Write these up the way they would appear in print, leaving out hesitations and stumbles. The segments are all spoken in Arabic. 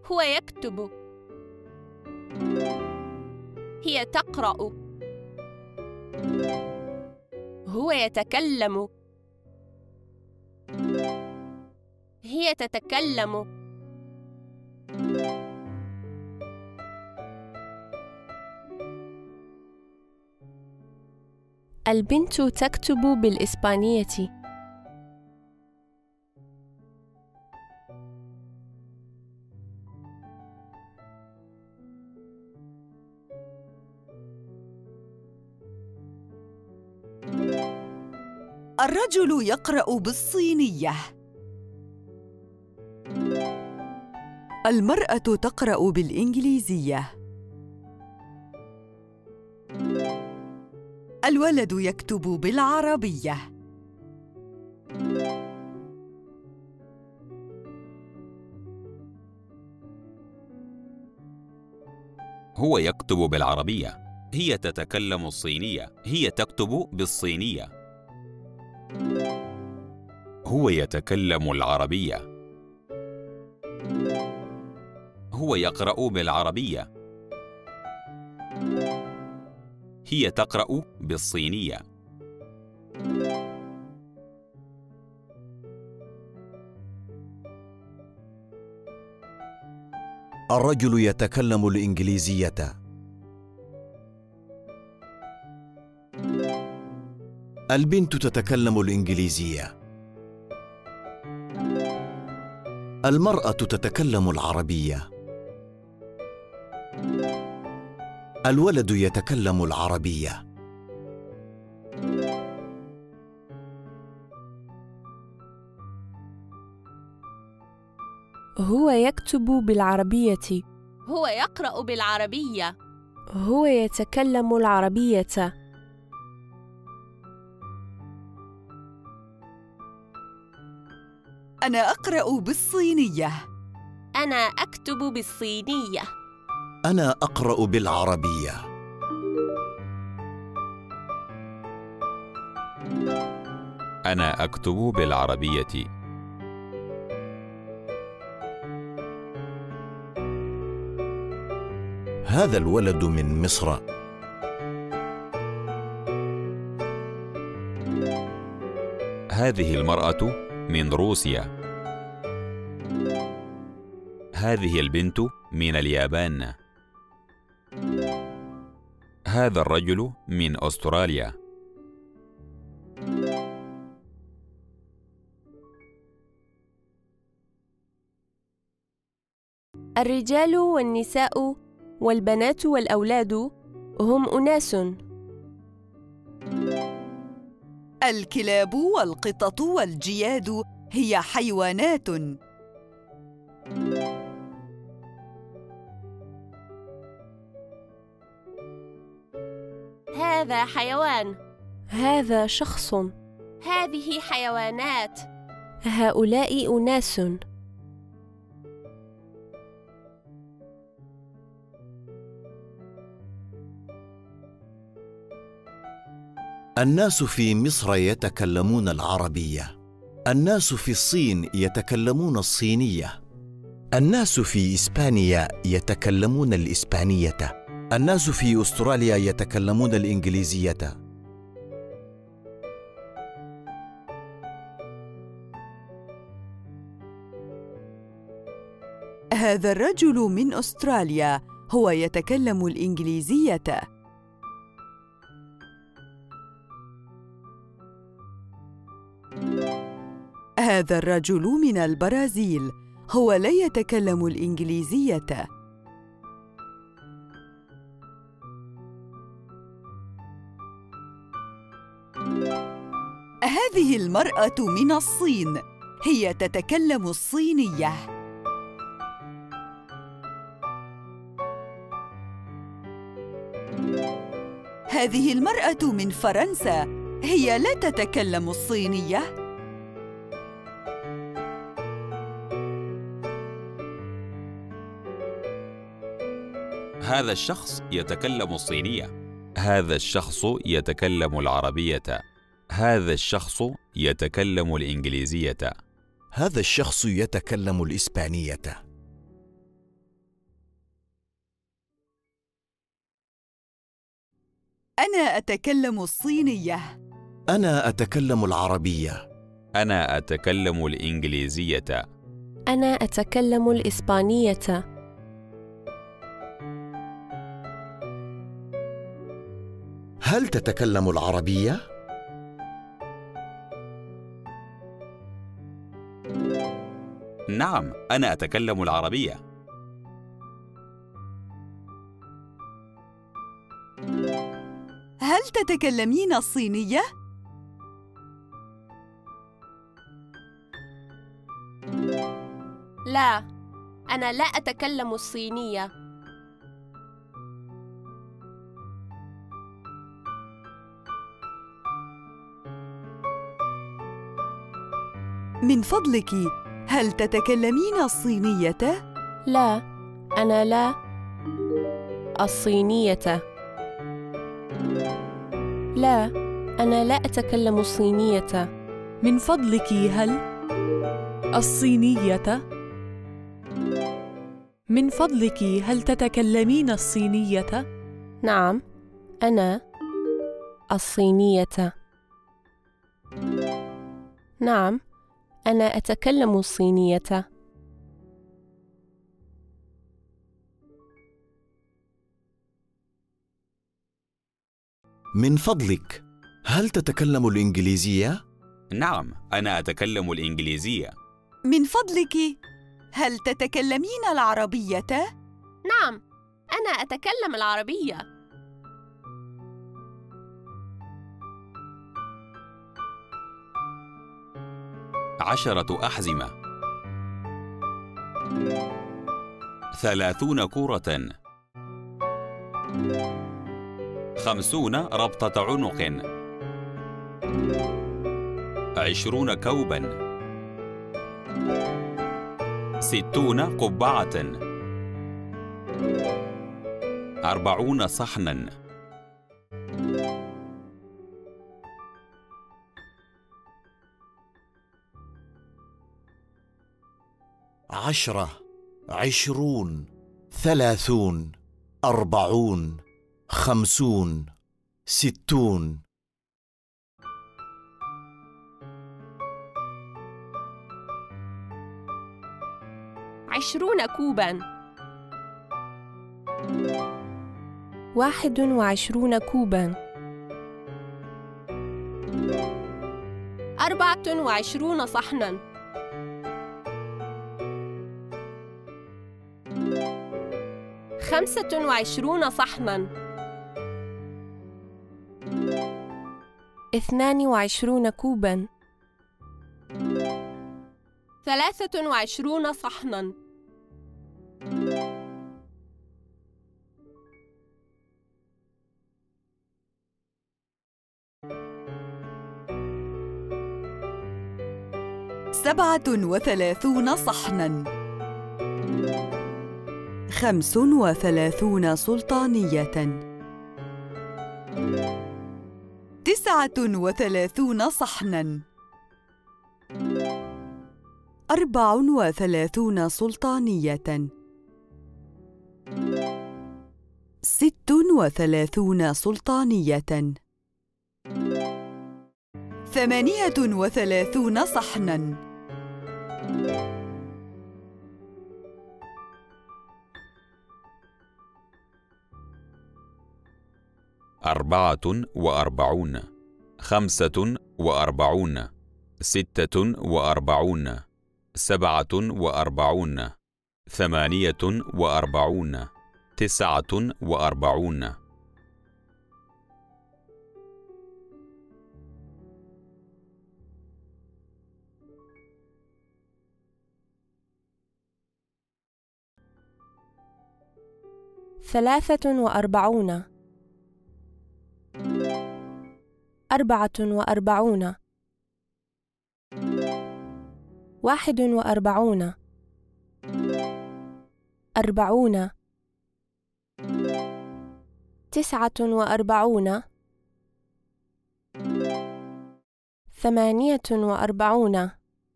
هو يكتب. هي تقرأ. هو يتكلم. هي تتكلم. البنت تكتب بالإسبانية. الرجل يقرأ بالصينية. المرأة تقرأ بالإنجليزية. الولد يكتب بالعربية. هو يكتب بالعربية. هي تتكلم الصينية. هي تكتب بالصينية. هو يتكلم العربية. هو يقرأ بالعربية. هي تقرأ بالصينية. الرجل يتكلم الإنجليزية. البنت تتكلم الإنجليزية. المرأة تتكلم العربية. الولد يتكلم العربية. هو يكتب بالعربية. هو يقرأ بالعربية. هو يتكلم العربية. أنا أقرأ بالصينية. أنا أكتب بالصينية. أنا أقرأ بالعربية. أنا أكتب بالعربية. هذا الولد من مصر. هذه المرأة من روسيا. هذه البنت من اليابان. هذا الرجل من أستراليا. الرجال والنساء والبنات والأولاد هم أناس. الكلاب والقطط والجياد هي حيوانات. هذا حيوان. هذا شخص. هذه حيوانات. هؤلاء أناس. الناس في مصر يتكلمون العربية. الناس في الصين يتكلمون الصينية. الناس في إسبانيا يتكلمون الإسبانية. الناس في أستراليا يتكلمون الإنجليزية. هذا الرجل من أستراليا هو يتكلم الإنجليزية. هذا الرجل من البرازيل هو لا يتكلم الإنجليزية. هذه المرأة من الصين هي تتكلم الصينية. هذه المرأة من فرنسا هي لا تتكلم الصينية. هذا الشخص يتكلم الصينية. هذا الشخص يتكلم العربية. هذا الشخص يتكلم الإنجليزية. هذا الشخص يتكلم الإسبانية. أنا أتكلم الصينية. أنا أتكلم العربية. أنا أتكلم الإنجليزية. أنا أتكلم الإسبانية. هل تتكلم العربية؟ نعم، أنا أتكلم العربية. هل تتكلمين الصينية؟ لا، أنا لا أتكلم الصينية. من فضلك، هل تتكلمين الصينية؟ لا، أنا لا الصينية. لا، أنا لا أتكلم الصينية. من فضلك هل الصينية؟ من فضلك هل تتكلمين الصينية؟ نعم، أنا الصينية. نعم، أنا أتكلم الصينية. من فضلك هل تتكلم الإنجليزية؟ نعم، أنا أتكلم الإنجليزية. من فضلك، هل تتكلمين العربية؟ نعم، أنا أتكلم العربية. عشرة أحزمة. 30 كرة. 50 ربطة عنق. 20 كوباً. 60 قبعة. 40 صحناً. 10 20 30 40 50 60 20 كوباً. 21 كوباً. 24 صحناً. 25 صحناً. 22 كوباً. 23 صحناً. 37 صحناً. 35 سلطانية. 39 صحناً. 34 سلطانية. 36 سلطانية. 38 صحناً. 44 45 46 47 48 49 43 44 41 40 49 48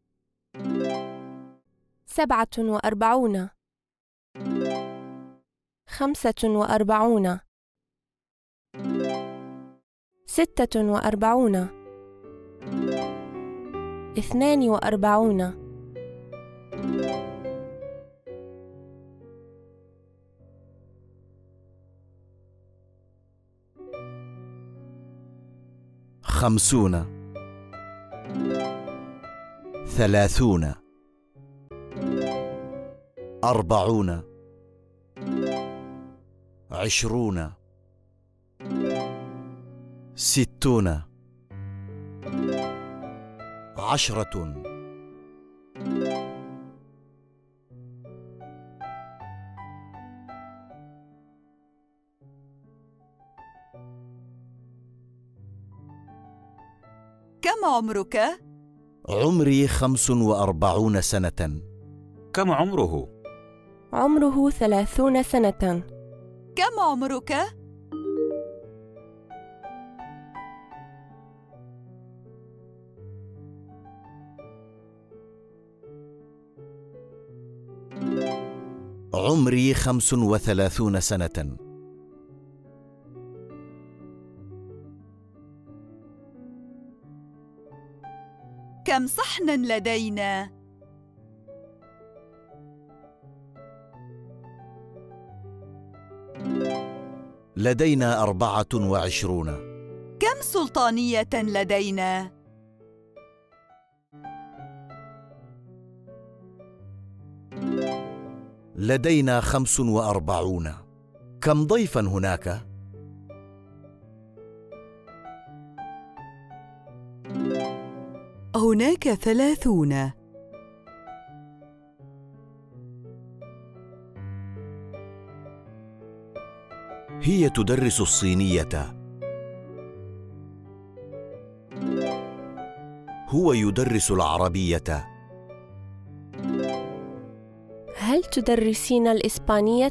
47 45 46 42 50 30 40 20 60 10 كم عمرك؟ عمري 45 سنة. كم عمره؟ عمره 30 سنة. كم عمرك؟ عمري 35 سنة. كم صحناً لدينا؟ لدينا 24. كم سلطانية لدينا؟ لدينا 45. كم ضيفاً هناك؟ هناك 30. هي تدرس الصينية. هو يدرس العربية. هل تدرسين الإسبانية؟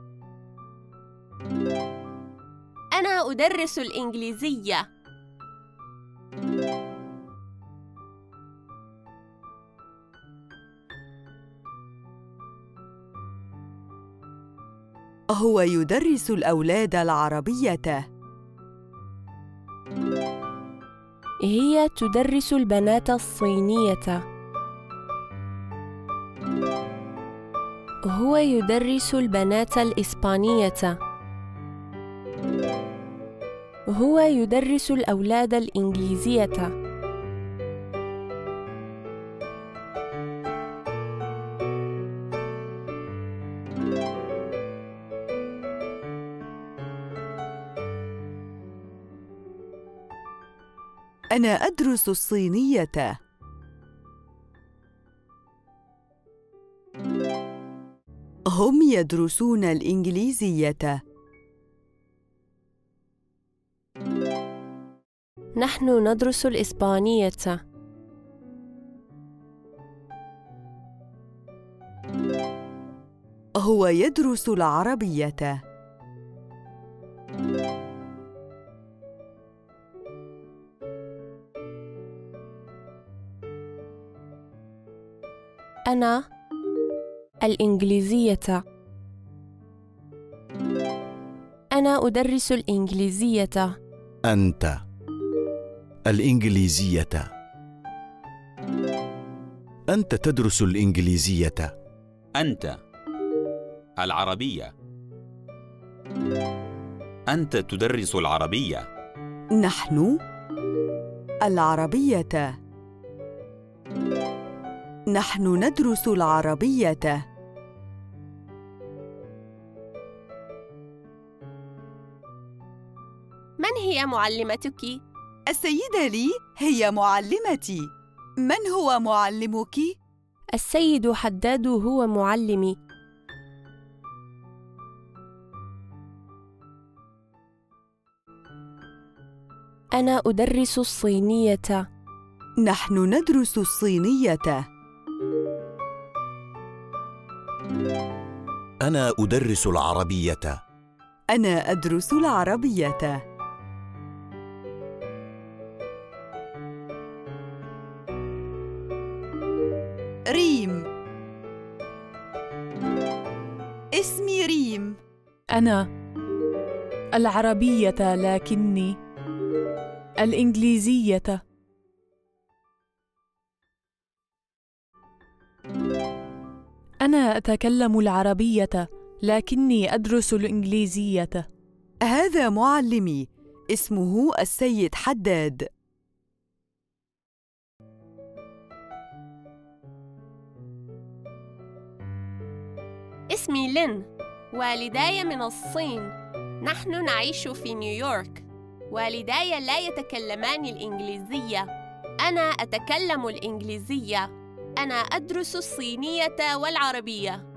أنا أدرس الإنجليزية. هو يدرس الأولاد العربية. هي تدرس البنات الصينية. هو يدرس البنات الإسبانية. هو يدرس الأولاد الإنجليزية. أنا أدرس الصينية. هم يدرسون الإنجليزية. نحن ندرس الإسبانية. هو يدرس العربية. أنا الإنجليزية. أنا أدرس الإنجليزية. أنت الإنجليزية. أنت تدرس الإنجليزية. أنت العربية. أنت تدرس العربية. نحن العربية. نحن ندرس العربية. من هي معلمتك؟ السيدة لي هي معلمتي. من هو معلمك؟ السيد حداد هو معلمي. أنا أدرس الصينية. نحن ندرس الصينية. أنا أدرس العربية. أنا أدرس العربية. ريم. اسمي ريم. أنا العربية لكني الإنجليزية. أنا أتكلم العربية، لكني أدرس الإنجليزية. هذا معلمي، اسمه السيد حداد. اسمي لين، والداي من الصين. نحن نعيش في نيويورك. والداي لا يتكلمان الإنجليزية. أنا أتكلم الإنجليزية. أنا أدرس الصينية والعربية.